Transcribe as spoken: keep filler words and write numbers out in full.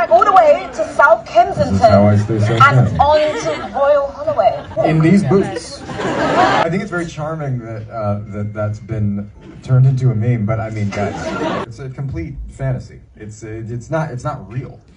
back all the way to South Kensington This is how I stay so and thin. on to Royal Holloway. In these boots. I think it's very charming that uh, that that's been turned into a meme, but I mean, guys, it's a complete fantasy. It's it's not it's not real.